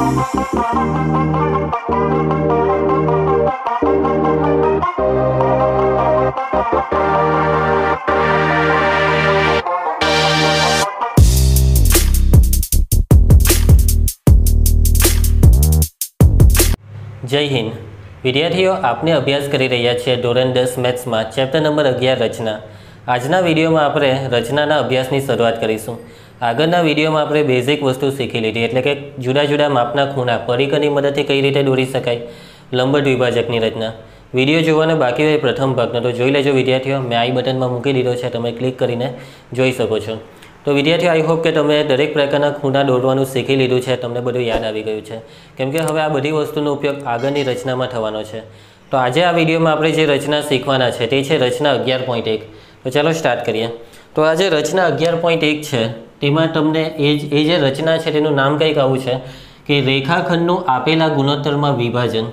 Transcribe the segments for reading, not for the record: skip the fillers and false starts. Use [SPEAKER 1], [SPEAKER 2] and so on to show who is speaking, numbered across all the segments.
[SPEAKER 1] जय हिंद विद्यार्थीओ आपने अभ्यास करी रह्या छे धोरण 10 मैथ्स में चैप्टर नंबर 11 रचना। आजना विडियो में आपणे रचनाना अभ्यासनी शरूआत करीशुं। आगळना विडियो में आपणे बेसिक वस्तु शीखी लीधी एटले के जुदा जुदा मापना खूणा परिकरनी मददथी कई रीते दोरी शकाय, लंब द्विभाजकनी रचना। विडियो जोवानो बाकी होय प्रथम भागनो तो जोई लेजो विद्यार्थीओ। मैं आई बटन में मूकी दीधो छे, तमे क्लिक करीने जोई शको छो। तो विद्यार्थी आई होप के तमे दरेक प्रकारना खूणा दौरवानुं शीखी लीधुं छे, तमने बधुं याद आवी गयुं छे, केम के हवे आ बधी वस्तुनो उपयोग आगळनी रचनामां थवानो छे। तो आज आ विडियो में आपणे जे रचना शीखवाना छे ते छे रचना 11.1। तो चलो स्टार्ट करिए। तो आज रचना 11.1 छे तेमां तमने ए जे रचना छे तेनुं नाम कंईक आवुं छे कि रेखाखंडनुं आपेला गुणोत्तरमां विभाजन।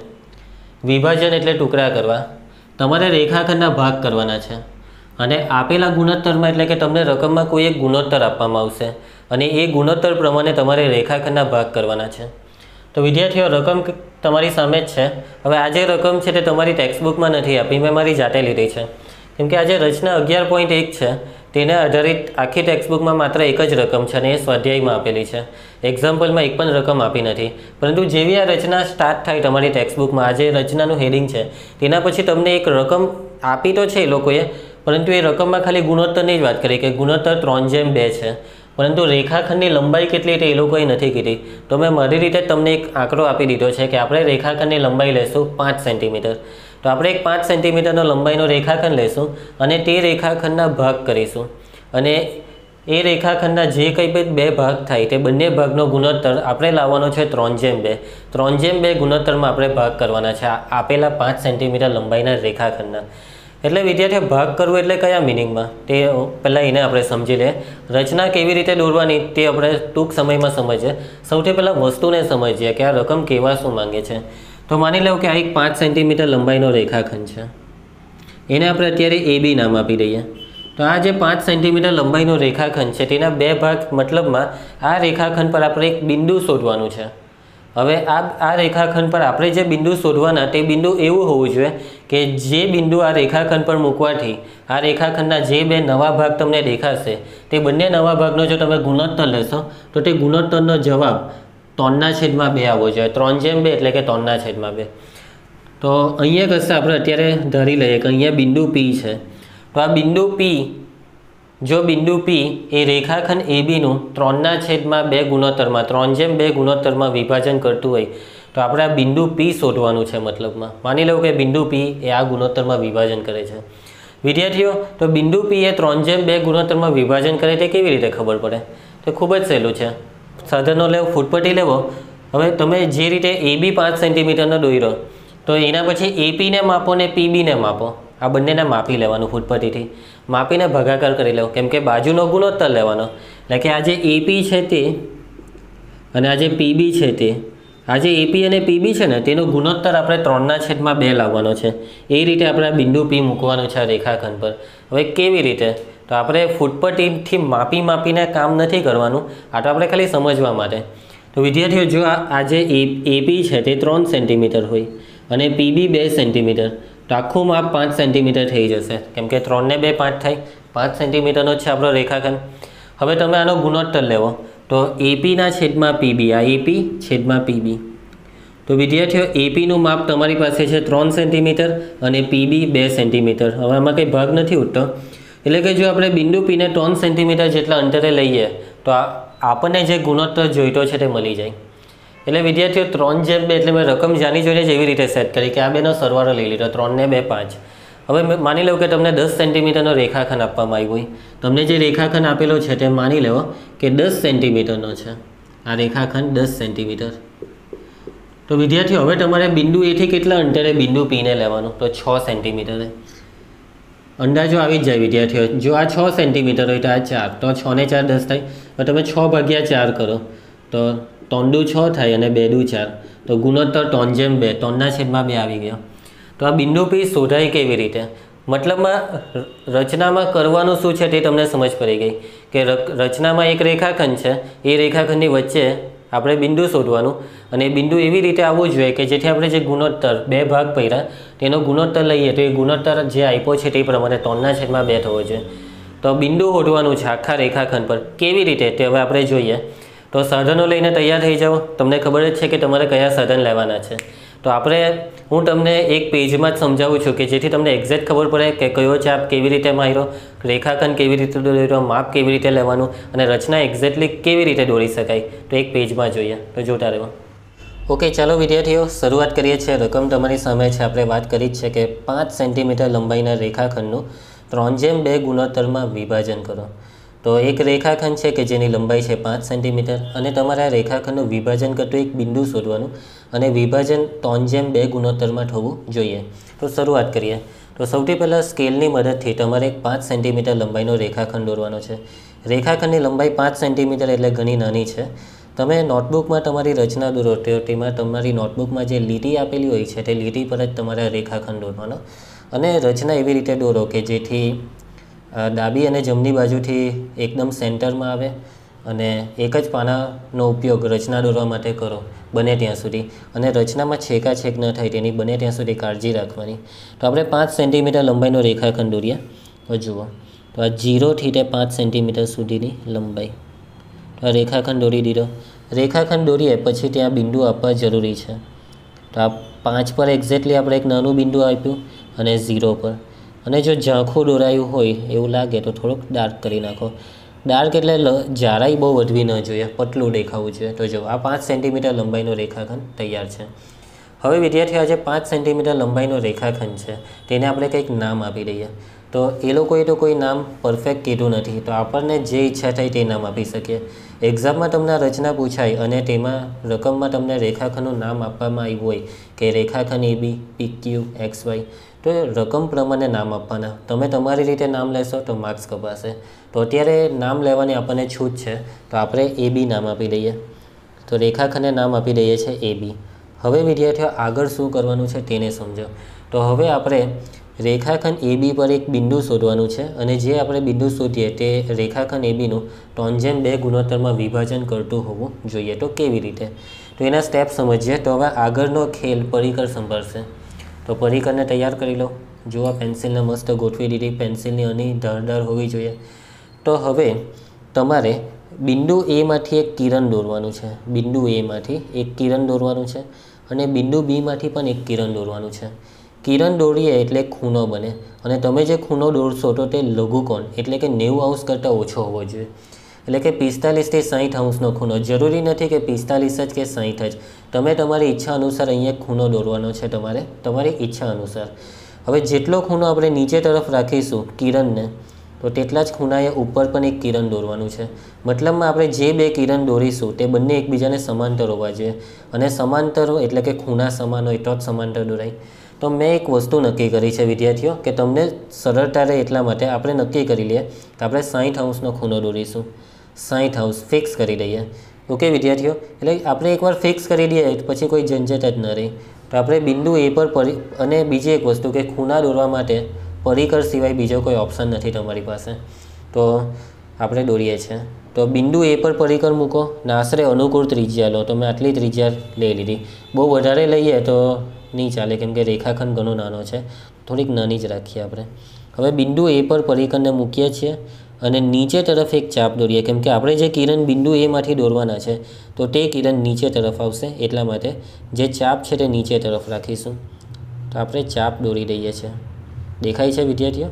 [SPEAKER 1] विभाजन एटले टुकड़ा करवा। तमारे रेखाखंडना भाग करवाना छे અને આપેલા ગુણોત્તરમાં એટલે કે તમને રકમમાં કોઈ એક ગુણોત્તર આપવામાં આવશે અને એ ગુણોત્તર પ્રમાણે તમારે રેખાખંડના ભાગ કરવાના છે। તો વિદ્યાર્થીઓ રકમ તમારી સામે જ છે। હવે આ જે રકમ છે તે તમારી ટેક્સ્ટબુકમાં નથી આપી, મેં મારી જાતે લીધી છે, કેમ કે આ જે રચના 11.1 છે તેને આધારિત આખી ટેક્સ્ટબુકમાં માત્ર એક જ રકમ છે અને એ સ્વાધ્યાયમાં આપેલી છે। એક્ઝામ્પલમાં એક પણ રકમ આપી નથી, પરંતુ જેવી આ રચના સ્ટાર્ટ થાય તમારી ટેક્સ્ટબુકમાં આ જે રચનાનું હેડિંગ છે તેના પછી તમને એક રકમ આપી તો છે એ લોકોએ, परंतु ये रकम में खाली गुणोत्तर की बात करी कि गुणोत्तर 3:2 है, परंतु रेखाखंड की लंबाई केटली ए लोकोए नथी कीधी। तो मैं मारी रीते तमने एक आंकड़ो आपी दीधो है कि आपणे रेखाखंड की लंबाई लेशुं 5 सेंटीमीटर। तो आपणे एक 5 सेंटीमीटर लंबाईनो रेखाखंड लेशुं अने ते रेखाखंडना भाग करीशुं अने ए रेखाखंडना जे कंई पण बे भाग थाय ते बंने भागनो गुणोत्तर आपणे लाववानो छे 3:2। 3:2 गुणोत्तर में आपणे भाग करवाना छे आपेला 5 सेंटीमीटर लंबाईना रेखाखंडना। એટલે વિદ્યાર્થીઓ ભાગ કરવો એટલે કયા મિનિંગમાં તે પહેલાં એને આપણે સમજી લે। રચના કેવી રીતે દોરવાની તે આપણે ટૂંક સમયમાં સમજીએ। સૌથી પહેલાં વસ્તુને સમજીએ કે આ રકમ કેવા શું માંગે છે। તો માની લો કે આ એક 5 સેન્ટીમીટર લંબાઈનો રેખાખંડ છે, એને આપણે અત્યારે AB નામ આપી દઈએ। તો આ જે 5 સેન્ટીમીટર લંબાઈનો રેખાખંડ છે તેના બે ભાગ મતલબમાં આ રેખાખંડ પર આપણે એક બિંદુ શોધવાનું છે। હવે આ રેખાખંડ પર આપણે જે બિંદુ શોધવાના તે બિંદુ એવું હોવું જોઈએ કે જે બિંદુ આ રેખાખંડ પર મૂકવાથી આ રેખાખંડના જે બે નવા ભાગ તમને દેખાશે તે બંને નવા ભાગનો જો તમે ગુણોત્તર લેશો તો તે ગુણોત્તરનો જવાબ 3/2 આવવો જોઈએ। 3:2 એટલે કે 3/2। તો અહીંયા કશે આપણે અત્યારે ધારી લઈએ કે અહીંયા બિંદુ P છે। તો આ બિંદુ P जो बिंदु P ए रेखाखंड AB નું 3/2 गुणोत्तરમાં 3:2 गुणोत्तરમાં विभाजन करतुं होय तो આપણે આ બિંદુ P શોધવાનું છે। મતલબમાં માની લો કે બિંદુ P એ આ ગુણોત્તરમાં વિભાજન કરે છે। વિદ્યાર્થીઓ તો બિંદુ P એ 3:2 ગુણોત્તરમાં વિભાજન કરે તે કેવી રીતે ખબર પડે? તો ખૂબ જ સહેલું છે। સાધનો લેવો, ફૂટપટ્ટી લેવો। હવે તમે જે રીતે AB 5 સેન્ટીમીટરનો દોર્યો તો એના પછી AP ને માપો ને PB ને માપો। આ બંનેને માપી લેવાનું ફૂટપટ્ટીથી, માપીને ભાગાકાર કરી લેવો, કેમ કે બાજુનો ગુણોત્તર લેવાનો। એટલે કે આ જે AP છે તે અને આ જે PB છે તે, આ જે AP અને PB છે ને તેનો ગુણોત્તર આપણે 3/2 લાવવાનો છે। એ રીતે આપણે આ બિંદુ P મૂકવાનું છે આ રેખાખંડ પર। હવે કેવી રીતે? તો આપણે ફૂટપટ્ટીથી માપીને કામ નથી કરવાનું, આ તો આપણે ખાલી સમજવા માટે। તો વિદ્યાર્થીઓ જો આ જે AP છે તે 3 સેન્ટીમીટર હોય અને PB 2 સેન્ટીમીટર, તો આખું માપ 5 સેન્ટીમીટર થઈ જશે, કેમ કે 3 ને 2 5 થાય, 5 સેન્ટીમીટરનો છે આપણો રેખાખંડ। હવે તમે આનો ગુણોત્તર લેવો તો AP/PB, આ AP/PB। તો વિદ્યાર્થીઓ APનું માપ તમારી પાસે છે 3 સેન્ટીમીટર અને PB 2 સેન્ટીમીટર। હવે આમાં કંઈ ભાગ નથી ઉઠતો, એટલે કે જો આપણે બિંદુ P ને 3 સેન્ટીમીટર જેટલા અંતરે લઈએ તો આપણને જે ગુણોત્તર જોઈતો છે તે મળી જાય। એટલે વિદ્યાર્થીઓ 3:2 એટલે મેં રકમ જાણી જોઈને જ એવી રીતે સેટ કરી કે આ બેનો સરવાળો લઈ લીધો 3 ને 2 5। હવે માની લો કે તમને 10 સેન્ટીમીટરનો રેખાખંડ આપવામાં આવ્યો હોય, તમને જે રેખાખંડ આપેલો છે તે માની લેવો કે 10 સેન્ટીમીટરનો છે। આ રેખાખંડ 10 સેન્ટીમીટર। તો વિદ્યાર્થીઓ હવે તમારે બિંદુ એથી કેટલા અંતરે બિંદુ P ને લેવાનું? તો 6 સેન્ટીમીટરે। અંદાજો આવી જ જાય વિદ્યાર્થીઓ। જો આ 6 સેન્ટીમીટર હોય તો આ 4, તો 6 ને 4 10 થાય। તો તમે 6/4 કરો તો 3×6 થાય અને 2×4, તો ગુણોત્તર 3:2, 3/2 આવી ગયો। તો આ બિંદુ P શોધાય કેવી રીતે? મતલબમાં રચનામાં કરવાનું શું છે તે તમને સમજ પડી ગઈ કે રચનામાં એક રેખાખંડ છે, એ રેખાખંડની વચ્ચે આપણે બિંદુ શોધવાનું અને બિંદુ એવી રીતે આવવું જોઈએ કે જેથી આપણે જે ગુણોત્તર બે ભાગ પડ્યા તેનો ગુણોત્તર લઈએ તો એ ગુણોત્તર જે આપ્યો છે તે પ્રમાણે 3/2 થવો જોઈએ। તો બિંદુ શોધવાનું છે આખા રેખાખંડ પર કેવી રીતે તે હવે આપણે જોઈએ। તો સાધનો લઈને તૈયાર થઈ જાઓ। તમને ખબર જ છે કે તમારે કયા સાધન લેવાના છે। તો હું તમને એક પેજમાં જ સમજાવું છું કે જેથી તમને એક્ઝેક્ટ ખબર પડે કે કયો ચાપ કેવી રીતે માર્યો, રેખાખંડ કેવી રીતે દોર્યો, માપ કેવી રીતે લેવાનું અને રચના એક્ઝેક્ટલી કેવી રીતે દોરી શકાય। તો એક પેજમાં જોઈએ, તો જોતા રહો। ઓકે, ચાલો વિદ્યાર્થીઓ શરૂઆત કરીએ છીએ। રકમ તમારી સામે છે। આપણે વાત કરી જ છે કે 5 સેન્ટીમીટર લંબાઈના રેખાખંડનું 3/2 ગુણોત્તરમાં વિભાજન કરો। તો એક રેખાખંડ છે કે જેની લંબાઈ છે 5 સેન્ટીમીટર અને તમારે આ રેખાખંડનું વિભાજન કરતું એક બિંદુ શોધવાનું અને વિભાજન 3/2 ગુણોત્તરમાં થવું જોઈએ। તો શરૂઆત કરીએ। તો સૌથી પહેલાં સ્કેલની મદદથી તમારે એક 5 સેન્ટીમીટર લંબાઈનો રેખાખંડ દોરવાનો છે। રેખાખંડની લંબાઈ 5 સેન્ટીમીટર એટલે ઘણી નાની છે। તમે નોટબુકમાં તમારી રચના દોરો તો તેમાં તમારી નોટબુકમાં જે લીટી આપેલી હોય છે તે લીટી પર જ તમારે રેખાખંડ દોરવાનો અને રચના એવી રીતે દોરો કે જેથી ડાબી અને જમણી બાજુથી એકદમ સેન્ટરમાં આવે અને એક જ પાનાનો ઉપયોગ રચના દોરવા માટે કરો બને ત્યાં સુધી અને રચનામાં છેકાછેક ન થાય તેની બને ત્યાં સુધી કાળજી રાખવાની। તો આપણે 5 સેન્ટીમીટર લંબાઈનો રેખાખંડ દોરીએ। તો જુઓ, તો આ 0થી તે 5 સેન્ટીમીટર સુધીની લંબાઈ। તો આ રેખાખંડ દોરી દીધો। રેખાખંડ દોરીએ પછી ત્યાં બિંદુ આપવા જરૂરી છે। તો આ 5 પર એક્ઝેક્ટલી આપણે એક નાનું બિંદુ આપ્યું અને 0 પર અને જો ઝાંખું દોરાયું હોય એવું લાગે તો થોડુંક ડાર્ક કરી નાખો। ડાર્ક એટલે જાડાઈ બહુ વધવી ન જોઈએ, પતલું દેખાવું જોઈએ। તો જો આ 5 સેન્ટીમીટર લંબાઈનો રેખાખંડ તૈયાર છે। હવે વિદ્યાર્થીઓ આ જે 5 સેન્ટીમીટર લંબાઈનો રેખાખંડ છે તેને આપણે કંઈક નામ આપી દઈએ। તો એ લોકોએ તો કોઈ નામ પરફેક્ટ કીધું નથી, તો આપણને જે ઈચ્છા થાય તે નામ આપી શકીએ। એક્ઝામમાં તમને રચના પૂછાય અને તેમાં રકમમાં તમને રેખાખંડનું નામ આપવામાં આવ્યું હોય કે રેખાખંડ AB, PQ, XY, તો રકમ પ્રમાણે નામ આપવાના। તમે તમારી રીતે નામ લેશો તો માર્ક્સ કપાશે। તો અત્યારે નામ લેવાની આપણને છૂટ છે, તો આપણે AB નામ આપી દઈએ। તો રેખાખંડને નામ આપી દઈએ છીએ AB। હવે વિદ્યાર્થીઓ આગળ શું કરવાનું છે તેને સમજો। તો હવે આપણે રેખાખંડ AB પર એક બિંદુ શોધવાનું છે અને જે આપણે બિંદુ શોધીએ તે રેખાખંડ ABનું 3/2 ગુણોત્તરમાં વિભાજન કરતું હોવું જોઈએ। તો કેવી રીતે? તો એના સ્ટેપ સમજીએ। તો હવે આગળનો ખેલ પરિકર સંભાળશે। તો પરિકરને તૈયાર કરી લો। જુઓ, પેન્સિલને મસ્ત ગોઠવી દીધી। પેન્સિલની અણી ધારદાર હોવી જોઈએ। તો હવે તમારે બિંદુ Aમાંથી એક કિરણ દોરવાનું છે। બિંદુ Aમાંથી એક કિરણ દોરવાનું છે અને બિંદુ Bમાંથી પણ એક કિરણ દોરવાનું છે। કિરણ દોરીએ એટલે ખૂણો બને અને તમે જે ખૂણો દોરશો તો તે લઘુકોણ એટલે કે 90° કરતાં ઓછો હોવો જોઈએ। એટલે કે 45થી 60° ખૂણો। જરૂરી નથી કે 45 જ કે 60 જ, તમે તમારી ઈચ્છા અનુસાર અહીંયા ખૂણો દોરવાનો છે તમારી ઈચ્છા અનુસાર। હવે જેટલો ખૂણો આપણે નીચે તરફ રાખીશું કિરણને તો તેટલા જ ખૂણાએ ઉપર પણ એક કિરણ દોરવાનું છે। મતલબમાં આપણે જે બે કિરણ દોરીશું તે બંને એકબીજાને સમાંતર હોવા જોઈએ અને સમાંતર એટલે કે ખૂણા સમાન હોય તો જ સમાંતર દોરાય। તો મેં એક વસ્તુ નક્કી કરી છે વિદ્યાર્થીઓ કે તમને સરળતા રહે એટલા માટે આપણે નક્કી કરી લઈએ કે આપણે 60° ખૂણો દોરીશું। 60° ફિક્સ કરી દઈએ। ઓકે વિદ્યાર્થીઓ, એટલે આપણે એકવાર ફિક્સ કરી દઈએ પછી કોઈ ઝંઝટ જ ન રહે। તો આપણે બિંદુ A પર અને બીજી એક વસ્તુ કે ખૂણા દોરવા માટે પરિકર સિવાય બીજો કોઈ ઓપ્શન નથી તમારી પાસે, તો આપણે દોરીએ છીએ। તો બિંદુ A પર પરિકર મૂકો ને આશરે અનુકૂળ ત્રિજ્યા લો। તો મેં આટલી ત્રિજ્યા લઈ લીધી। બહુ વધારે લઈએ તો નહીં ચાલે કેમ કે રેખાખંડ ઘણો નાનો છે, થોડીક નાની જ રાખીએ આપણે। હવે બિંદુ A પર પરિકરને મૂકીએ છીએ અને નીચે તરફ એક ચાપ દોરીએ કેમ કે આપણે જે કિરણ બિંદુ Aમાંથી દોરવાના છે તો તે કિરણ નીચે તરફ આવશે, એટલા માટે જે ચાપ છે તે નીચે તરફ રાખીશું। તો આપણે ચાપ દોરી દઈએ છીએ। દેખાય છે વિદ્યાર્થીઓ?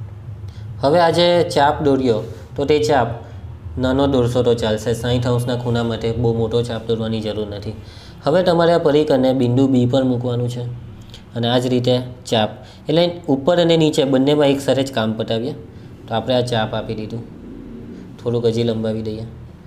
[SPEAKER 1] હવે આ જે ચાપ દોર્યો તો તે ચાપ નાનો દોરશો તો ચાલશે। 60°ના ખૂણા માટે બહુ મોટો ચાપ દોરવાની જરૂર નથી। હવે તમારે આ પરિકરને બિંદુ B પર મૂકવાનું છે અને આ જ રીતે ચાપ, એટલે ઉપર અને નીચે બંનેમાં એક સાથે જ કામ પતાવીએ। તો આપણે આ ચાપ આપી દીધું, થોડુંક હજી લંબાવી દઈએ।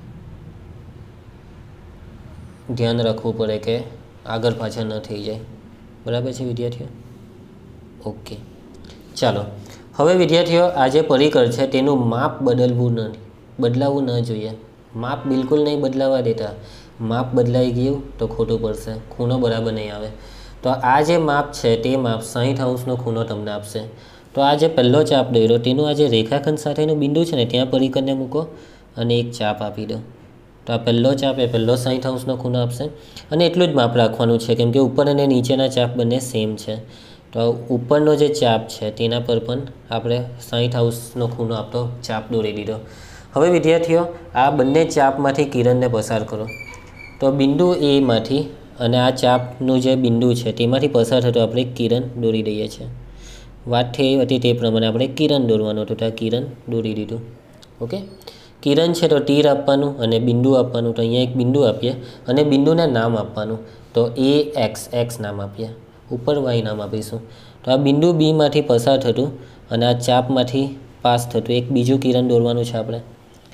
[SPEAKER 1] ધ્યાન રાખવું પડે કે આગળ પાછળ ન થઈ જાય। બરાબર છે વિદ્યાર્થીઓ? ઓકે, ચાલો હવે વિદ્યાર્થીઓ આ જે પરિકર છે તેનું માપ બદલાવવું ન જોઈએ। માપ બિલકુલ નહીં બદલાવા દેતા। માપ બદલાઈ ગયું તો ખોટું પડશે, ખૂણો બરાબર નહીં આવે। તો આ જે માપ છે તે માપ 60°નો ખૂણો તમને આપશે। તો આ જે પહેલો ચાપ દોર્યો તેનું આ જે રેખાખંડ સાથેનું બિંદુ છે ને ત્યાં પરિકરને મૂકો અને એક ચાપ આપી દો। તો આ પહેલો ચાપ એ પહેલો 60° ખૂણો આપશે અને એટલું જ માપ રાખવાનું છે કેમ કે ઉપર અને નીચેના ચાપ બંને સેમ છે. તો ઉપરનો જે ચાપ છે તેના પર પણ આપણે 60° ખૂણો આપતો ચાપ દોરી દીધો. હવે વિદ્યાર્થીઓ આ બંને ચાપમાંથી કિરણને પસાર કરો. તો બિંદુ એમાંથી અને આ ચાપનું જે બિંદુ છે તેમાંથી પસાર થતો આપણે કિરણ દોરી દઈએ છીએ. વાત થઈ હતી તે પ્રમાણે આપણે કિરણ દોરવાનું હતું તો આ કિરણ દોરી દીધું. ઓકે, કિરણ છે તો તીર આપવાનું અને બિંદુ આપવાનું. તો અહીંયા એક બિંદુ આપીએ અને બિંદુને નામ આપવાનું. તો એક્સ નામ આપીએ, ઉપર વાય નામ આપીશું. તો આ બિંદુ બીમાંથી પસાર થતું અને આ ચાપમાંથી પાસ થતું એક બીજું કિરણ દોરવાનું છે આપણે.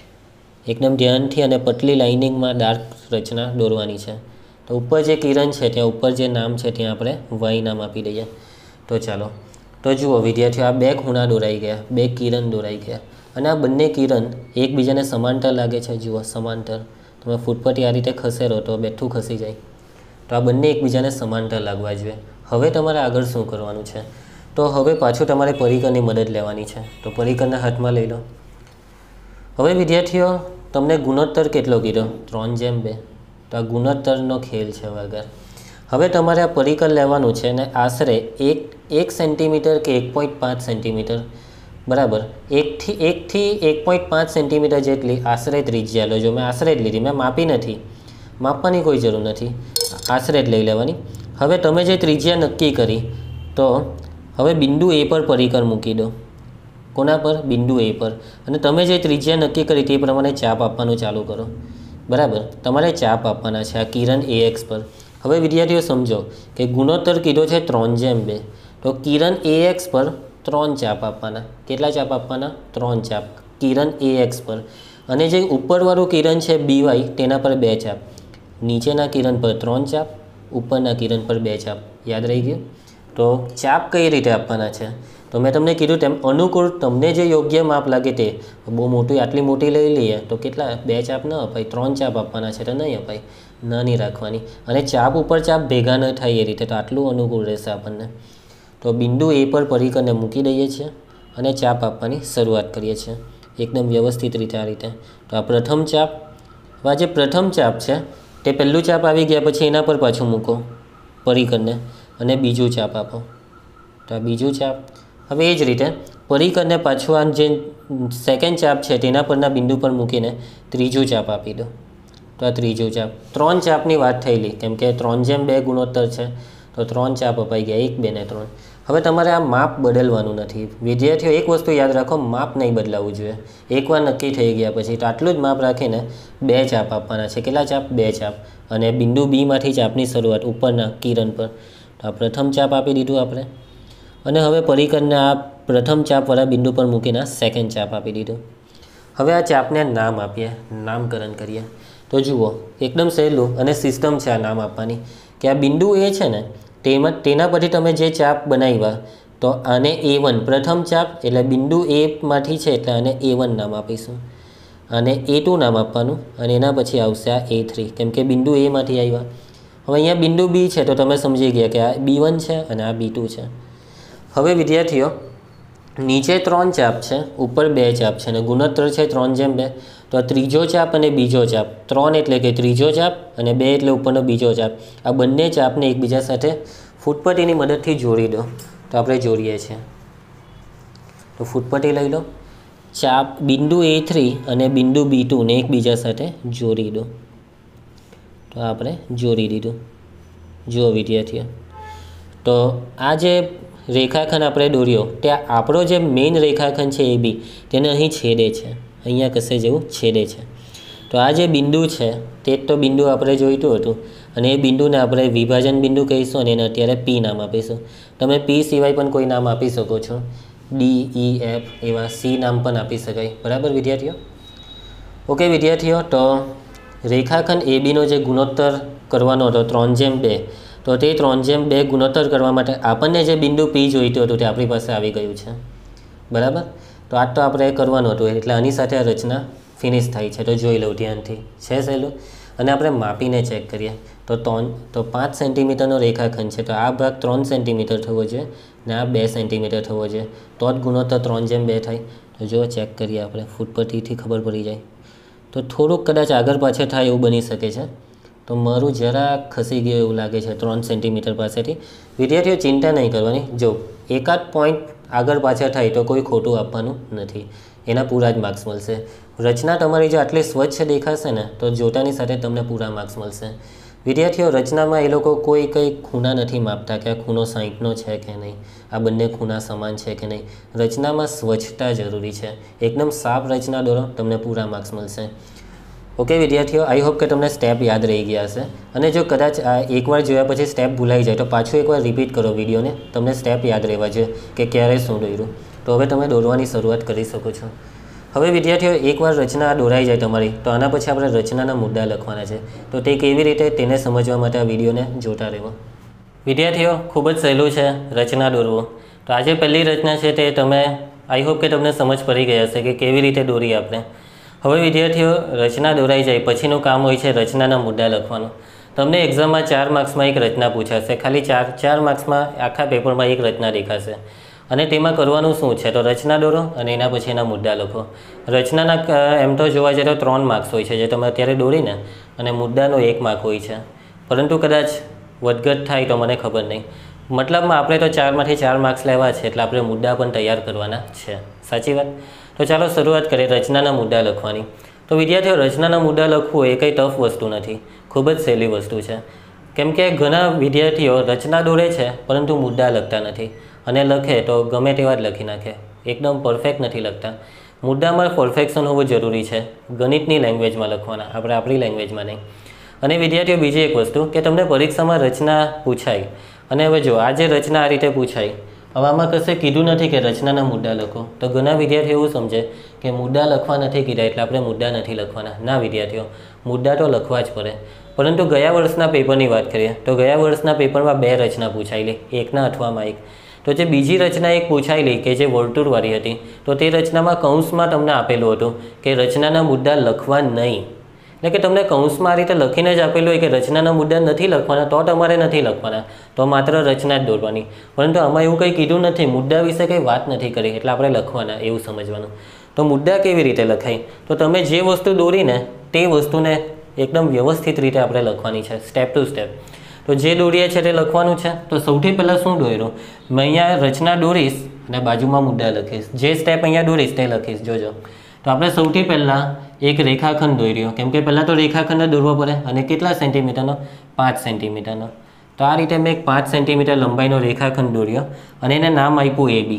[SPEAKER 1] એકદમ ધ્યાનથી અને પતલી લાઇનિંગમાં ડાર્ક રચના દોરવાની છે. તો ઉપર જે કિરણ છે ત્યાં ઉપર જે નામ છે ત્યાં આપણે વાય નામ આપી દઈએ. તો ચાલો, તો જુઓ વિદ્યાર્થીઓ આ બે ખૂણા દોરાઈ ગયા, બે કિરણ દોરાઈ ગયા અને આ બંને કિરણ એકબીજાને સમાંતર લાગે છે. જુઓ સમાંતર, તમે ફૂટપટ્ટી આ રીતે ખસેરો તો બેઠું ખસી જાય. તો આ બંને એકબીજાને સમાંતર લાગવા જોઈએ. હવે તમારે આગળ શું કરવાનું છે? તો હવે પાછું તમારે પરિકરની મદદ લેવાની છે. તો પરિકરના હાથમાં લઈ લો. હવે વિદ્યાર્થીઓ તમને ગુણોત્તર કેટલો કીધો? 3:2. તો આ ગુણોત્તરનો ખેલ છે વગર. હવે તમારે આ પરિકર લેવાનું છે અને આશરે 1 સેન્ટીમીટર કે 1.5 સેન્ટીમીટર બરાબર 1 થી 1.5 સેન્ટીમીટર જેટલી આશરે ત્રિજ્યા લો. જો મેં આશરે જ લીધી, મેં માપી નથી, માપવાની કોઈ જરૂર નથી, આશરે જ લઈ લેવાની. હવે તમે જે ત્રિજ્યા નક્કી કરી તો હવે બિંદુ એ પર પરિકર મૂકી દો. કોના પર? બિંદુ એ પર. અને તમે જે ત્રિજ્યા નક્કી કરી તે પ્રમાણે ચાપ આપવાનું ચાલુ કરો. બરાબર, તમારે ચાપ આપવાના છે આ કિરણ AX પર. હવે વિદ્યાર્થીઓ સમજો કે ગુણોત્તર કીધો છે 3:2. તો કિરણ AX પર 3 ચાપ આપવાના. કેટલા ચાપ આપવાના? 3 ચાપ કિરણ AX પર. અને જે ઉપરવાળું કિરણ છે BY તેના પર 2 ચાપ. નીચેના કિરણ પર 3 ચાપ, ઉપરના કિરણ પર 2 ચાપ. યાદ રહી ગયું? તો ચાપ કઈ રીતે આપવાના છે? તો મેં તમને કીધું તેમ અનુકૂળ તમને જે યોગ્ય માપ લાગે તે. બહુ મોટી આટલી મોટી લઈ લઈએ તો કેટલા? 2 ચાપ ન અપાય, 3 ચાપ આપવાના છે તો નહીં અપાય, નાની રાખવાની. અને ચાપ ઉપર ચાપ ભેગા ન થાય એ રીતે. તો આટલું અનુકૂળ રહેશે આપણને. તો બિંદુ એ પર પરિકરને મૂકી દઈએ છીએ અને ચાપ આપવાની શરૂઆત કરીએ છીએ એકદમ વ્યવસ્થિત રીતે આ રીતે. તો આ પ્રથમ ચાપ, આ જે પ્રથમ ચાપ છે તે પહેલું ચાપ આવી ગયા પછી એના પર પાછું મૂકો પરિકરને અને બીજું ચાપ આપો. તો આ બીજું ચાપ. હવે એ જ રીતે પરિકરને પાછું આ જે સેકન્ડ ચાપ છે તેના પરના બિંદુ પર મૂકીને ત્રીજું ચાપ આપી દો. તો આ ત્રીજું ચાપ. 3 ચાપની વાત થયેલી કેમ કે 3:2 ગુણોત્તર છે તો 3 ચાપ અપાઈ ગયા, 1, 2 ને 3. હવે તમારે આ માપ બદલવાનું નથી વિદ્યાર્થીઓ. એક વસ્તુ યાદ રાખો, માપ નહીં બદલાવવું જોઈએ. એકવાર નક્કી થઈ ગયા પછી તો આટલું જ માપ રાખીને 2 ચાપ આપવાના છે. કેટલા ચાપ? 2 ચાપ. અને બિંદુ બીમાંથી ચાપની શરૂઆત ઉપરના કિરણ પર. તો આ પ્રથમ ચાપ આપી દીધું આપણે અને હવે પરિકરને આ પ્રથમ ચાપવાળા બિંદુ પર મૂકીને સેકન્ડ ચાપ આપી દીધું. હવે આ ચાપને નામ આપીએ, નામકરણ કરીએ. તો જુઓ એકદમ સહેલું અને સિસ્ટમ છે આ નામ આપવાની કે આ બિંદુ એ છે ને તેના પરથી તમે જે ચાપ બનાવ્યા તો આને A1 પ્રથમ ચાપ એટલે બિંદુ એમાંથી છે એટલે આને A1 નામ આપીશું. અને A2 નામ આપવાનું અને એના પછી આવશે આ A3 કેમ કે બિંદુ એમાંથી આવ્યા. હવે અહીંયા બિંદુ B છે તો તમે સમજી ગયા કે આ B1 છે અને આ B2 છે. હવે વિદ્યાર્થીઓ નીચે 3 ચાપ છે, ઉપર 2 ચાપ છે અને ગુણોત્તર છે 3:2. તો આ ત્રીજો ચાપ અને બીજો ચાપ, 3 એટલે કે ત્રીજો ચાપ અને 2 એટલે ઉપરનો બીજો ચાપ. આ બંને ચાપને એકબીજા સાથે ફૂટપટ્ટીની મદદથી જોડી દો. તો આપણે જોડીએ છીએ. તો ફૂટપટ્ટી લઈ લો. ચાપ બિંદુ A3 અને બિંદુ B2 ને એકબીજા સાથે જોડી દો. તો આપણે જોડી દીધું. જુઓ વિદ્યાર્થીઓ, તો આ જે રેખાખંડ આપણે દોર્યો ત્યાં આપણો જે મેઇન રેખાખંડ છે AB તેને અહીં છેદે છે, અહીંયા કશે જેવું છેદે છે. તો આ જે બિંદુ છે તે જ તો બિંદુ આપણે જોઈતું હતું અને એ બિંદુને આપણે વિભાજન બિંદુ કહીશું અને એને અત્યારે P નામ આપીશું. તમે P સિવાય પણ કોઈ નામ આપી શકો છો, D, E, F એવા C નામ પણ આપી શકાય. બરાબર વિદ્યાર્થીઓ? ઓકે વિદ્યાર્થીઓ, તો રેખાખંડ ABનો જે ગુણોત્તર કરવાનો હતો 3:2, તો તે 3:2 ગુણોત્તર કરવા માટે આપણને જે બિંદુ P જોઈતું હતું તે આપણી પાસે આવી ગયું છે. બરાબર? તો આજ તો આપણે કરવાનું હતું એટલે આની સાથે આ રચના ફિનિશ થાય છે. તો જોઈ લઉં ધ્યાનથી, છે સહેલું. અને આપણે માપીને ચેક કરીએ તો 5 સેન્ટીમીટરનો રેખાખંડ છે તો આ ભાગ 3 સેન્ટીમીટર થવો જોઈએ ને આ 2 સેન્ટીમીટર થવો જોઈએ તો જ ગુણોત્તર 3:2 થાય. તો જો ચેક કરીએ આપણે, ફૂટપટ્ટીથી ખબર પડી જાય. તો થોડુંક કદાચ આગળ પાછળ થાય એવું બની શકે છે. તો મારું જરાક ખસી ગયું એવું લાગે છે 3 સેન્ટીમીટર પાસેથી. વિદ્યાર્થીઓ ચિંતા નહીં કરવાની. જો એકાદ પોઈન્ટ આગળ પાછળ થાય તો કોઈ ખોટું આપવાનું નથી, એના પૂરા જ માર્ક્સ મળશે. રચના તમારી જો આટલી સ્વચ્છ દેખાશે ને તો જોતાની સાથે તમને પૂરા માર્ક્સ મળશે. વિદ્યાર્થીઓ રચનામાં એ લોકો કંઈ ખૂણા નથી માપતા કે આ ખૂણો 60નો છે કે નહીં, આ બંને ખૂણા સમાન છે કે નહીં. રચનામાં સ્વચ્છતા જરૂરી છે. એકદમ સાફ રચના દોરો, તમને પૂરા માર્ક્સ મળશે. ઓકે વિદ્યાર્થીઓ, આઈ હોપ કે તમને સ્ટેપ યાદ રહી ગયા હશે. અને જો કદાચ આ એકવાર જોયા પછી સ્ટેપ ભૂલાઈ જાય તો પાછું એકવાર રિપીટ કરો વિડીયોને, તમને સ્ટેપ યાદ રહેવા જોઈએ કે ક્યારે શું દોર્યું. તો હવે તમે દોરવાની શરૂઆત કરી શકો છો. હવે વિદ્યાર્થીઓ એકવાર રચના દોરાઈ જાય તમારી તો આના પછી આપણે રચનાના મુદ્દા લખવાના છે. તો તે કેવી રીતે તેને સમજવા માટે આ વિડીયોને જોતા રહેવો. વિદ્યાર્થીઓ ખૂબ જ સહેલું છે રચના દોરવું. તો આજે પહેલી રચના છે તે તમે આઈ હોપ કે તમને સમજ પડી ગઈ હશે કે કેવી રીતે દોરી આપણે. હવે વિદ્યાર્થીઓ રચના દોરાઈ જાય પછીનું કામ હોય છે રચનાના મુદ્દા લખવાનું. તમને એક્ઝામમાં 4 માર્ક્સમાં એક રચના પૂછાશે. ખાલી ચાર માર્ક્સમાં આખા પેપરમાં એક રચના દેખાશે અને તેમાં કરવાનું શું છે તો રચના દોરો અને એના પછી એના મુદ્દા લખો. રચનાના એમ તો જોવા જઈએ તો 3 માર્ક્સ હોય છે જે તમે અત્યારે દોરીને, અને મુદ્દાનો 1 માર્ક હોય છે. પરંતુ કદાચ વધઘટ થાય તો મને ખબર નહીં. મતલબમાં આપણે તો 4માંથી 4 માર્ક્સ લેવા છે એટલે આપણે મુદ્દા પણ તૈયાર કરવાના છે. સાચી વાત? તો ચાલો શરૂઆત કરીએ રચનાના મુદ્દા લખવાની. તો વિદ્યાર્થીઓ રચનાના મુદ્દા લખવું એ કંઈ ટફ વસ્તુ નથી, ખૂબ જ સહેલી વસ્તુ છે. કેમ કે ઘણા વિદ્યાર્થીઓ રચના દોરે છે પરંતુ મુદ્દા લખતા નથી, અને લખે તો ગમે તેવા જ લખી નાખે, એકદમ પરફેક્ટ નથી લખતા. મુદ્દામાં પરફેક્શન હોવું જરૂરી છે. ગણિતની લેંગ્વેજમાં લખવાના, આપણે આપણી લેંગ્વેજમાં નહીં. અને વિદ્યાર્થીઓ બીજી એક વસ્તુ કે તમને પરીક્ષામાં રચના પૂછાય, અને હવે જો આ જે રચના આ રીતે પૂછાય, હવે આમાં કશે કીધું નથી કે રચનાના મુદ્દા લખો. તો ઘણા વિદ્યાર્થીઓ એવું સમજે કે મુદ્દા લખવા નથી કીધા એટલે આપણે મુદ્દા નથી લખવાના. ના વિદ્યાર્થીઓ, મુદ્દા તો લખવા જ પડે. પરંતુ ગયા વર્ષના પેપરની વાત કરીએ તો ગયા વર્ષના પેપરમાં 2 રચના પૂછાયેલી, એકના અઠવામાં એક. તો જે બીજી રચના એક પૂછાયેલી કે જે વર્તુળવાળી હતી, તો તે રચનામાં કૌંસમાં તમને આપેલું હતું કે રચનાના મુદ્દા લખવા નહીં. એટલે કે તમને કૌંસમાં આ રીતે લખીને જ આપેલું હોય કે રચનાના મુદ્દા નથી લખવાના, તો તમારે નથી લખવાના, તો માત્ર રચના જ દોરવાની. પરંતુ આમાં એવું કંઈ કીધું નથી, મુદ્દા વિશે કંઈ વાત નથી કરી એટલે આપણે લખવાના એવું સમજવાનું. તો મુદ્દા કેવી રીતે લખાય? તો તમે જે વસ્તુ દોરીને તે વસ્તુને એકદમ વ્યવસ્થિત રીતે આપણે લખવાની છે, સ્ટેપ ટુ સ્ટેપ. તો જે દોરીએ છે તે લખવાનું છે. તો સૌથી પહેલાં શું દોર્યું? મેં અહીંયા રચના દોરીશ અને બાજુમાં મુદ્દા લખીશ. જે સ્ટેપ અહીંયા દોરીશ તે લખીશ. જોજો, તો આપણે સૌથી પહેલાં એક રેખાખંડ દોર્યો, કેમ કે પહેલાં તો રેખાખંડ દોરવો પડે. અને કેટલા સેન્ટીમીટરનો? 5 સેન્ટીમીટરનો. તો આ રીતે મેં એક 5 સેન્ટીમીટર લંબાઈનો રેખાખંડ દોર્યો અને એને નામ આપ્યું AB.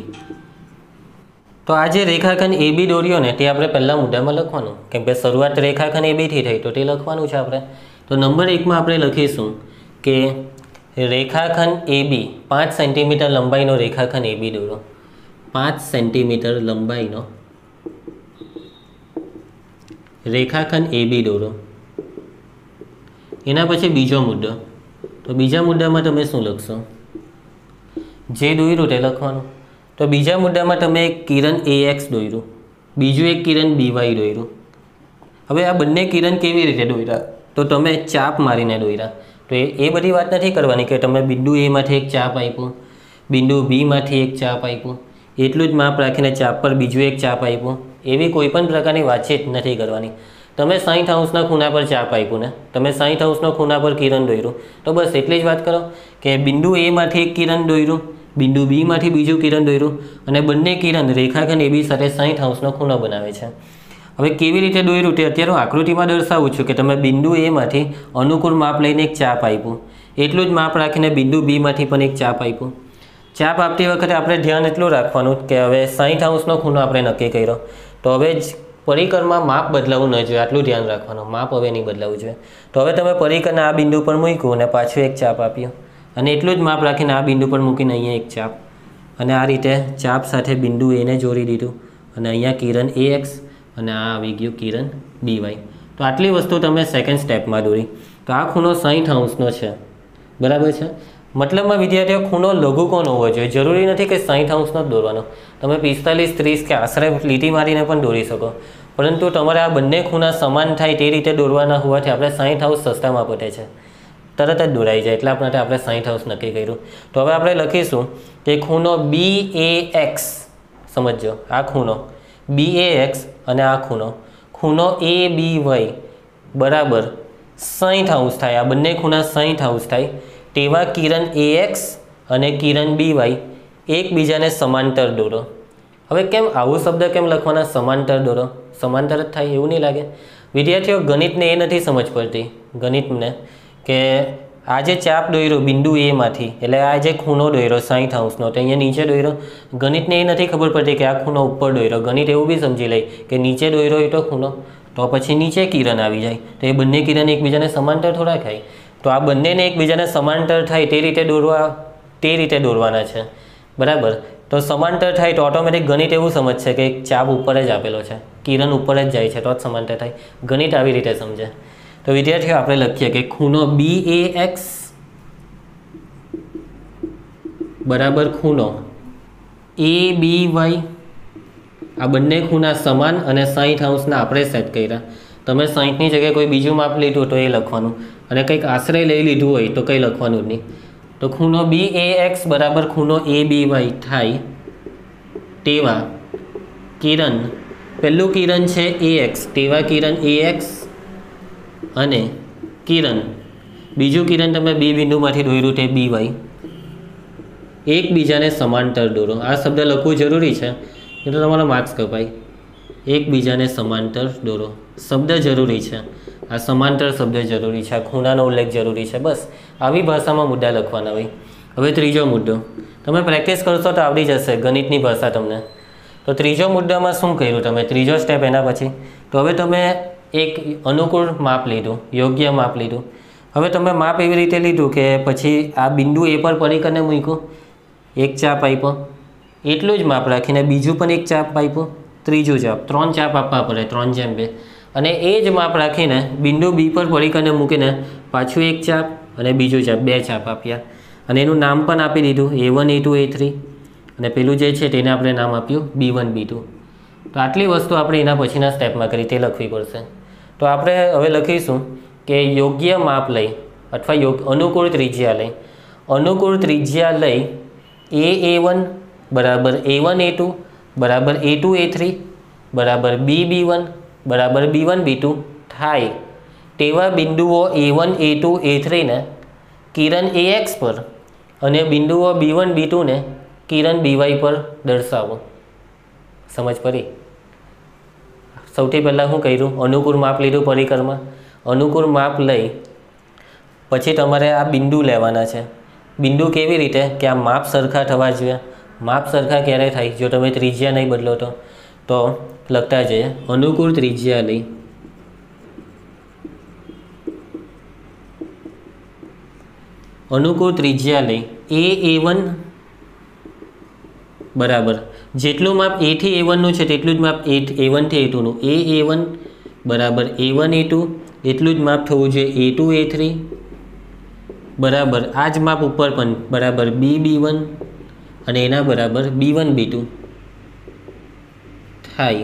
[SPEAKER 1] તો આ જે રેખાખંડ AB દોર્યો ને તે આપણે પહેલાં મુદ્દામાં લખવાનું, કેમ કે શરૂઆત રેખાખંડ ABથી થઈ તો તે લખવાનું છે આપણે. તો નંબર 1માં આપણે લખીશું કે રેખાખંડ AB 5 સેન્ટીમીટર લંબાઈનો રેખાખંડ AB દોરો. 5 સેન્ટીમીટર લંબાઈનો રેખાખંડ AB દોરો. એના પછી બીજો મુદ્દો. તો બીજા મુદ્દામાં તમે શું લખશો? જે દોર્યું તે લખવાનું. તો બીજા મુદ્દામાં તમે એક કિરણ AX દોર્યું, બીજું એક કિરણ BY દોર્યું. હવે આ બંને કિરણ કેવી રીતે દોર્યા? તો તમે ચાપ મારીને દોર્યા. તો એ બધી વાત નથી કરવાની કે તમે બિંદુ A માંથી એક ચાપ આપ્યું, બિંદુ B માંથી એક ચાપ આપ્યું, એટલું જ માપ રાખીને ચાપ પર બીજું એક ચાપ આપ્યું. એવી કોઈ પણ પ્રકારની વાતચીત નથી કરવાની. તમે 60 અંશના ખૂણા પર ચાપ આપ્યું ને, તમે 60 અંશના ખૂણા પર કિરણ દોર્યું, તો બસ એટલી જ વાત કરો કે બિંદુ A માંથી એક કિરણ દોર્યું, બિંદુ B માંથી બીજું કિરણ દોર્યું, અને બંને કિરણ રેખાખંડ AB સાથે 60 અંશનો ખૂણો બનાવે છે. હવે કેવી રીતે દોર્યું તે અત્યારે હું આકૃતિમાં દર્શાવું છું કે તમે બિંદુ A માંથી અનુકૂળ માપ લઈને એક ચાપ આપ્યું, એટલું જ માપ રાખીને બિંદુ B માંથી પણ એક ચાપ આપ્યું. ચાપ આપતી વખતે આપણે ધ્યાન એટલું રાખવાનું કે હવે 60 અંશનો ખૂણો આપણે નક્કી કર્યો, તો હવે જ પરિકરમાં માપ બદલાવું ન જોઈએ, આટલું ધ્યાન રાખવાનું, માપ હવે નહીં બદલાવું જોઈએ. તો હવે તમે પરિકરના આ બિંદુ પર મૂક્યું અને પાછું એક ચાપ આપ્યું, અને એટલું જ માપ રાખીને આ બિંદુ પર મૂકીને અહીંયા એક ચાપ, અને આ રીતે ચાપ સાથે બિંદુ A ને જોડી દીધું, અને અહીંયા કિરણ AX અને આ આવી ગયું કિરણ BY. તો આટલી વસ્તુ તમે સેકન્ડ સ્ટેપમાં દોરી. તો આ ખૂણો 60 અંશનો છે, બરાબર છે. મતલબમાં વિદ્યાર્થીઓ ખૂણો લઘુકોણ હોવો જોઈએ, જરૂરી નથી કે 60 અંશનો જ દોરવાનો. તમે 45, 30 કે આશરે લીટી મારીને પણ દોરી શકો, પરંતુ તમારે આ બંને ખૂણા સમાન થાય તે રીતે દોરવાના હોવાથી આપણે 60 અંશ સસ્તામાં પટે છે, તરત જ દોરાઈ જાય, એટલા માટે આપણે 60 અંશ નક્કી કર્યું. તો હવે આપણે લખીશું કે ખૂણો BAX, સમજો આ ખૂણો BAX અને આ ખૂણો ખૂણો એ બી વાય બરાબર 60 અંશ થાય, આ બંને ખૂણા 60 અંશ થાય તેવા કિરણ એ એક્સ અને કિરણ બી વાય એકબીજાને સમાંતર દોરો. હવે કેમ આવું શબ્દ કેમ લખવાના? સમાંતર દોરો, સમાંતર જ થાય એવું નહીં લાગે? વિદ્યાર્થીઓ ગણિતને એ નથી સમજ પડતી, ગણિતને કે આ જે ચાપ દોર્યો બિંદુ એમાંથી, એટલે આ જે ખૂણો દોર્યો 60 અંશનો તો અહીંયા નીચે દોર્યો, ગણિતને એ નથી ખબર પડતી કે આ ખૂણો ઉપર દોર્યો. ગણિત એવું બી સમજી લે કે નીચે દોર્યો એ તો ખૂણો, તો પછી નીચે કિરણ આવી જાય, તો એ બંને કિરણ એકબીજાને સમાંતર થોડા થાય. તો આ બંનેને એકબીજાને સમાંતર થાય તે રીતે દોરવાના છે, બરાબર. તો સમાંતર થાય તો ઓટોમેટિક ગણિત એવું સમજશે કે એક ચાપ ઉપર જ આપેલો છે, કિરણ ઉપર જ જાય છે તો જ સમાંતર થાય. ગણિત આવી રીતે સમજે. તો વિદ્યાર્થીઓ આપણે લખીએ કે ખૂણો બી એ એક્સ બરાબર ખૂણો એ બી વાય, આ બંને ખૂણા સમાન અને 60 અંશના આપણે સેટ કર્યા. તમે 60ની જગ્યાએ કોઈ બીજું માપ લીધું તો એ લખવાનું, અને કંઈક આશ્રય લઈ લીધું હોય તો કંઈ લખવાનું જ નહીં. તો ખૂણો બી એ એક્સ બરાબર ખૂણો એ બી વાય થાય તેવા કિરણ, પહેલું કિરણ છે એ એક્સ, તેવા કિરણ એ એક્સ અને કિરણ, બીજું કિરણ તમે બી બિંદુમાંથી દોર્યું તે બી વાય એકબીજાને સમાંતર દોરો. આ શબ્દ લખવું જરૂરી છે, એ તો તમારો માર્ક્સ કપાય. એકબીજાને સમાંતર દોરો શબ્દ જરૂરી છે, આ સમાંતર શબ્દ જરૂરી છે, આ ખૂણાનો ઉલ્લેખ જરૂરી છે. બસ આવી ભાષામાં મુદ્દા લખવાના હોય. હવે ત્રીજો મુદ્દો, તમે પ્રેક્ટિસ કરશો તો આવડી જશે ગણિતની ભાષા તમને. તો ત્રીજો મુદ્દામાં શું કર્યું તમે? ત્રીજો સ્ટેપ એના પછી તો હવે તમે એક અનુકૂળ માપ લીધું, યોગ્ય માપ લીધું. હવે તમે માપ એવી રીતે લીધું કે પછી આ બિંદુ એ પર પરીકરને મૂક્યું, એક ચાપ આપ્યો, એટલું જ માપ રાખીને બીજું પણ એક ચાપ આપ્યો, ત્રીજું ચાપ, 3 ચાપ આપવા પડે, 3:2. અને એ જ માપ રાખીને બિંદુ બી પર પરીકરને મૂકીને પાછું એક ચાપ અને બીજું ચાપ, 2 ચાપ આપ્યા. અને એનું નામ પણ આપી દીધું A1 A2 A3, અને પેલું જે છે તેને આપણે નામ આપ્યું B1 B2. તો આટલી વસ્તુ આપણે એના પછીના સ્ટેપમાં કરી તે લખવી પડશે. તો આપણે હવે લખીશું કે યોગ્ય માપ લઈ અથવા અનુકૂળ ત્રિજ્યા લઈ, અનુકૂળ ત્રિજ્યા લઈ A1 બરાબર A1 A2 બરાબર A2 A3 બરાબર B1 બરાબર B1 B2 થાય તેવા બિંદુઓ A1 A2 A3 ને કિરણ AX પર અને બિંદુઓ B1 B2 ને કિરણ BY પર દર્શાવો. સમજ પડી? સૌથી પહેલાં શું કર્યું? અનુકૂળ માપ લીધું પરિકરમાં. અનુકૂળ માપ લઈ પછી તમારે આ બિંદુ લેવાના છે. બિંદુ કેવી રીતે કે આ માપ સરખા થવા જોઈએ. માપ સરખા ક્યારે થાય? જો તમે ત્રિજ્યા નહીં બદલો તો લખતા જઈએ અનુકૂળ ત્રિજ્યા લઈ અનુકૂળ ત્રિજ્યા લઈ A1 બરાબર જેટલું માપ A થી A1 નું છે તેટલું જ માપ A1 થી A2 નું, A1 બરાબર A1 A2 એટલું જ માપ થવું જોઈએ A2 A3 બરાબર આ જ માપ ઉપર પણ બરાબર B1 અને એના બરાબર B1 B2 થાય.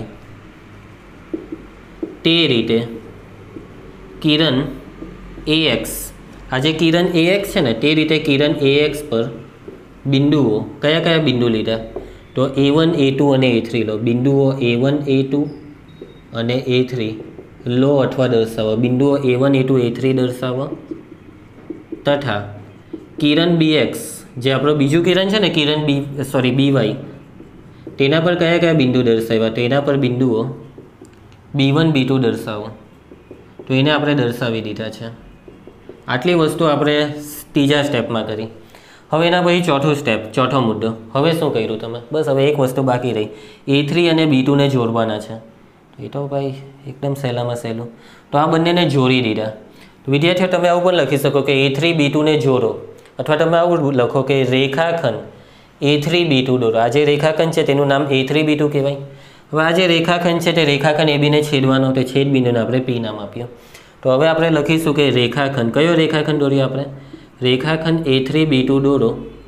[SPEAKER 1] તે રીતે કિરણ AX, આ જે કિરણ AX છે ને તે રીતે કિરણ AX પર બિંદુઓ કયા કયા બિંદુ લીધા? તો A1 A2 અને A3 લો. બિંદુઓ A1 A2 અને A3 લો અથવા દર્શાવો. બિંદુઓ A1 A2 A3 દર્શાવો તથા કિરણ BX જે આપણો બીજું કિરણ છે ને કિરણ BY તેના પર કયા કયા બિંદુ દર્શાવ્યા? તો એના પર બિંદુઓ B1 B2 દર્શાવો. તો એને આપણે દર્શાવી દીધા છે. આટલી વસ્તુ આપણે ત્રીજા સ્ટેપમાં કરી. હવે એના પછી ચોથું સ્ટેપ, ચોથો મુદ્દો. હવે શું કર્યું તમે? બસ હવે એક વસ્તુ બાકી રહી, A3 અને B2 ને જોડવાના છે. એ તો ભાઈ એકદમ સહેલામાં સહેલું. તો આ બંનેને જોડી દીધા. વિદ્યાર્થીઓ તમે આવું પણ લખી શકો કે A3 B2 ને જોડો, અથવા તમે આવું લખો કે રેખાખંડ A3 B2 દોરો. આ જે રેખાખંડ છે તેનું નામ A3 B2 કહેવાય. હવે આ જે રેખાખંડ છે તે રેખાખંડ AB ને છેદવાનો, તે છેદ બિંદુને આપણે P નામ આપ્યું. તો હવે આપણે લખીશું કે રેખાખંડ, કયો રેખાખંડ દોર્યો આપણે? રેખાખંડ A3 B2 દોરો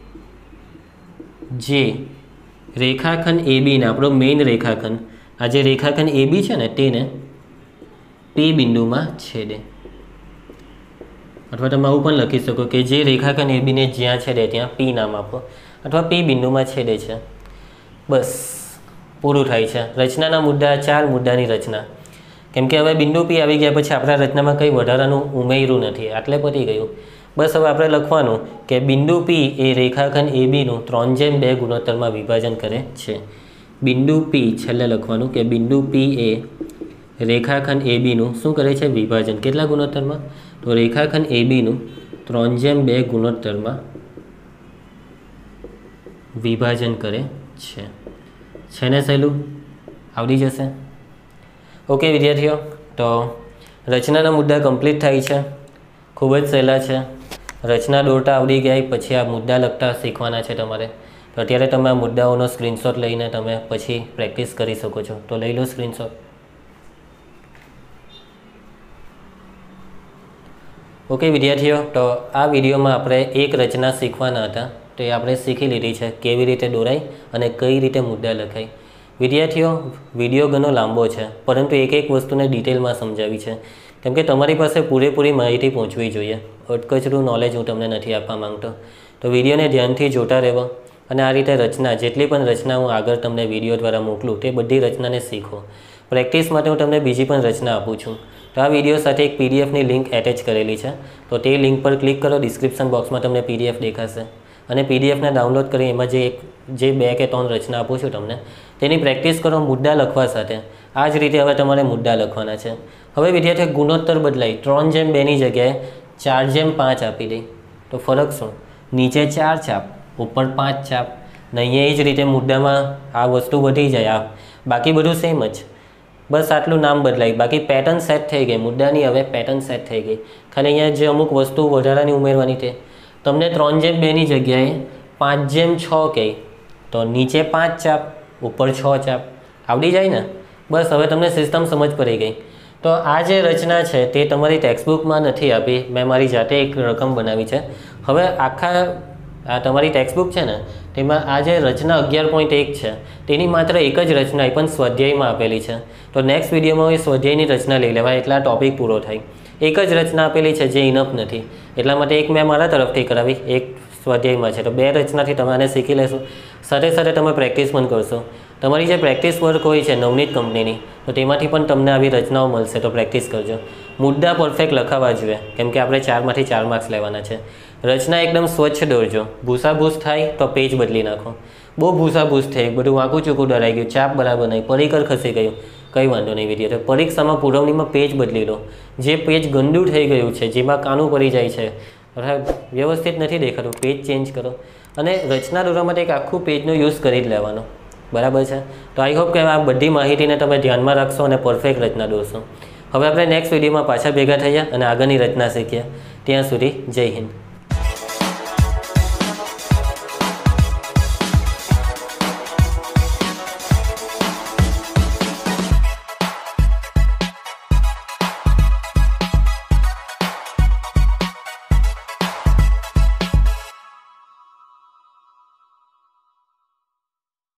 [SPEAKER 1] જે રેખાખંડ AB ને આપણો મેઇન રેખાખંડ, આ જે રેખાખંડ AB છે ને તેને P બિંદુમાં છેદે. અથવા તમે આવું પણ લખી શકો કે જે રેખાખંડ AB ને જ્યાં છેદે ત્યાં P નામ આપો, અથવા P બિંદુમાં છેદે છે. બસ પૂરું થાય છે. રચનાના મુદ્દા, 4 મુદ્દાની રચના કેમ કે હવે બિંદુ પી આવી ગયા પછી આપણા રચનામાં કંઈ વધારાનું ઉમેર્યું નથી, આટલે પતી ગયું. બસ હવે આપણે લખવાનું કે બિંદુ પી એ રેખાખંડ એબીનું 3:2 ગુણોત્તરમાં વિભાજન કરે છે. બિંદુ પી છેલ્લે લખવાનું કે બિંદુ પી એ રેખાખંડ એબીનું શું કરે છે? વિભાજન. કેટલા ગુણોત્તરમાં? તો રેખાખંડ એબીનું 3:2 ગુણોત્તરમાં વિભાજન કરે છે ને સહેલું? આવડી જશે. ઓકે વિદ્યાર્થીઓ, તો રચનાના મુદ્દા કમ્પ્લીટ થાય છે. ખૂબ જ સહેલા છે. રચના દોરતા આવડી ગયા પછી આ મુદ્દા લખતા શીખવાના છે તમારે. તો અત્યારે તમે આ મુદ્દાઓનો સ્ક્રીનશોટ લઈને તમે પછી પ્રેક્ટિસ કરી શકો છો. તો લઈ લો સ્ક્રીનશોટ. ઓકે વિદ્યાર્થીઓ, તો આ વિડીયોમાં આપણે એક રચના શીખવાના હતા. તો એ આપણે શીખી લીધી છે કેવી રીતે દોરાય અને કઈ રીતે મુદ્દા લખાય. વિદ્યાર્થીઓ, વિડીયો ઘણો લાંબો છે, પરંતુ એક એક વસ્તુને ડિટેલમાં સમજાવી છે, કેમ કે તમારી પાસે પૂરેપૂરી માહિતી પહોંચવી જોઈએ. અટકચરું નોલેજ હું તમને નથી આપવા માંગતો. તો વિડીયોને ધ્યાનથી જોતા રહેવો અને આ રીતે રચના, જેટલી પણ રચના હું આગળ તમને વિડીયો દ્વારા મોકલું તે બધી રચનાને શીખો. પ્રેક્ટિસ માટે હું તમને બીજી પણ રચના આપું છું. તો આ વિડીયો સાથે એક પીડીએફની લિંક એટેચ કરેલી છે. તો તે લિંક પર ક્લિક કરો, ડિસ્ક્રિપ્શન બોક્સમાં તમને પીડીએફ દેખાશે અને પીડીએફને ડાઉનલોડ કરી એમાં જે 2 કે 3 રચના આપું છું તમને, તેની પ્રેક્ટિસ કરો મુદ્દા લખવા સાથે. આ જ રીતે હવે તમારે મુદ્દા લખવાના છે. હવે વિદ્યાર્થીઓ ગુણોત્તર બદલાય, 3:2ની જગ્યાએ 4:5 આપી દઈ તો ફરક શું? નીચે 4 છાપ, ઉપર 5 છાપ. ને અહીંયા એ જ રીતે મુદ્દામાં આ વસ્તુ વધી જાય. બાકી બધું સેમ જ, બસ આટલું નામ બદલાય. બાકી પેટર્ન સેટ થઈ ગઈ મુદ્દાની. હવે પેટર્ન સેટ થઈ ગઈ. ખાલી અહીંયા જે અમુક વસ્તુ વધારાની ઉમેરવાની તે તમને 3:2ની જગ્યાએ 5:6 કહે તો નીચે 5 ચાપ, ઉપર 6 ચાપ. આવડી જાય ને? બસ હવે તમને સિસ્ટમ સમજ પડી ગઈ. તો આ જે રચના છે તે તમારી ટેક્સ્ટબુકમાં નથી આપી, મેં મારી જાતે એક રકમ બનાવી છે. હવે આખા આ તમારી ટેક્સ્ટબુક છે ને તેમાં આ જે રચના 11.1 છે તેની માત્ર એક જ રચના પણ સ્વાધ્યાયમાં આપેલી છે. તો નેક્સ્ટ વિડીયોમાં એ સ્વાધ્યાયની રચના લઈ લેવાય એટલે આ ટોપિક પૂરો થાય. એક જ રચના આપેલી છે જે ઇનફ નથી, એટલા માટે એક મેં મારા તરફથી કરાવી, એક સ્વાધ્યાયમાં છે. તો 2 રચનાથી તમે આને શીખી લેશો. સાથે સાથે તમે પ્રેક્ટિસ પણ કરશો. તમારી જે પ્રેક્ટિસ વર્ક હોય છે નવનીત કંપનીની, તો તેમાંથી પણ તમને આવી રચનાઓ મળશે. તો પ્રેક્ટિસ કરજો. મુદ્દા પરફેક્ટ લખાવા જોઈએ, કેમ કે આપણે 4માંથી 4 માર્ક્સ લેવાના છે. રચના એકદમ સ્વચ્છ દોરજો. ભૂસાભૂસ થાય તો પેજ બદલી નાખો. બહુ ભૂસાભૂસ થઈ, બધું વાંકું ચૂકું દરાઈ ગયું, ચાપ બરાબર નહીં, પરિકર ખસી ગયું, કંઈ વાંધો નહીં વિદ્યાર્થીઓ. પરીક્ષામાં પુરવણીમાં પેજ બદલી લો. જે પેજ ગંદુ થઈ ગયું છે, જેમાં કાનું પડી જાય છે, વ્યવસ્થિત નથી દેખાતું, પેજ ચેન્જ કરો. અને રચના દોરવા માટે એક આખું પેજનો યુઝ કરી જ લેવાનો. બરાબર છે? તો આઈ હોપ કે આ બધી માહિતીને તમે ધ્યાનમાં રાખશો અને પરફેક્ટ રચના દોરશો. હવે આપણે નેક્સ્ટ વિડીયોમાં પાછા ભેગા થઈએ અને આગળની રચના શીખીએ. ત્યાં સુધી જય હિન્દ.